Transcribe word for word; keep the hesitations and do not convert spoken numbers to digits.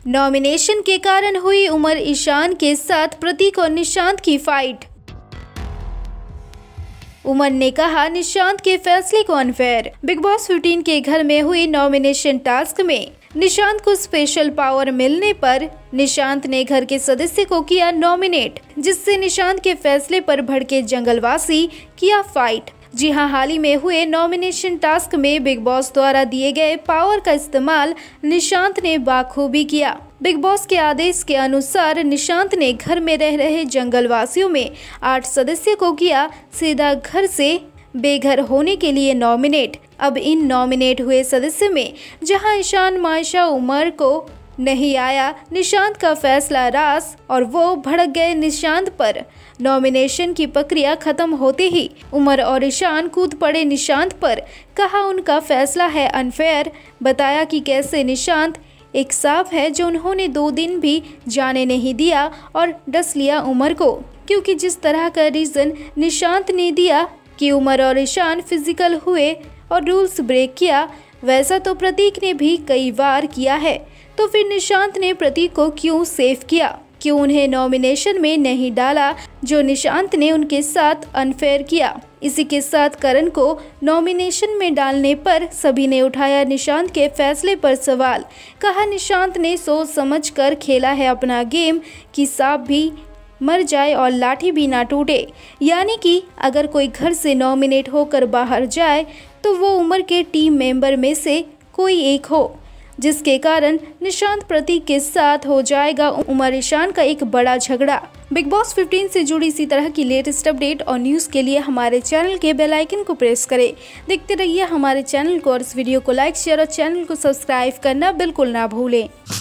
Nomination के कारण हुई उमर ईशान के साथ प्रतीक और निशांत की फाइट। उमर ने कहा निशांत के फैसले को अनफेयर। बिग बॉस पंद्रह के घर में हुई नॉमिनेशन टास्क में निशांत को स्पेशल पावर मिलने पर निशांत ने घर के सदस्य को किया नॉमिनेट, जिससे निशांत के फैसले पर भड़के जंगलवासी किया फाइट। जी हां, हाल ही में हुए नॉमिनेशन टास्क में बिग बॉस द्वारा दिए गए पावर का इस्तेमाल निशांत ने बाखूबी किया। बिग बॉस के आदेश के अनुसार निशांत ने घर में रह रहे जंगलवासियों में आठ सदस्य को किया सीधा घर से बेघर होने के लिए नॉमिनेट। अब इन नॉमिनेट हुए सदस्य में जहां ईशान मायशा उमर को नहीं आया निशांत का फैसला रास और वो भड़क गए निशांत पर। नॉमिनेशन की प्रक्रिया खत्म होते ही उमर और ईशान कूद पड़े निशांत पर, कहा उनका फैसला है अनफेयर। बताया कि कैसे निशांत एक सांप है जो उन्होंने दो दिन भी जाने नहीं दिया और डस लिया उमर को, क्योंकि जिस तरह का रीजन निशांत ने दिया कि उमर और ईशान फिजिकल हुए और रूल्स ब्रेक किया, वैसा तो प्रतीक ने भी कई बार किया है। तो फिर निशांत ने प्रतीक को क्यों सेव किया, क्यों उन्हें नॉमिनेशन में नहीं डाला, जो निशांत ने उनके साथ अनफेयर किया। इसी के साथ करण को नॉमिनेशन में डालने पर सभी ने उठाया निशांत के फैसले पर सवाल। कहा निशांत ने सोच समझ कर खेला है अपना गेम कि सांप भी मर जाए और लाठी भी ना टूटे, यानी कि अगर कोई घर से नॉमिनेट होकर बाहर जाए तो वो उमर के टीम मेंबर में से कोई एक हो, जिसके कारण निशांत प्रतीक के साथ हो जाएगा उमर ईशान का एक बड़ा झगड़ा। बिग बॉस पंद्रह से जुड़ी इसी तरह की लेटेस्ट अपडेट और न्यूज़ के लिए हमारे चैनल के बेल आइकन को प्रेस करें। देखते रहिए हमारे चैनल को और इस वीडियो को लाइक शेयर और चैनल को सब्सक्राइब करना बिल्कुल ना भूलें।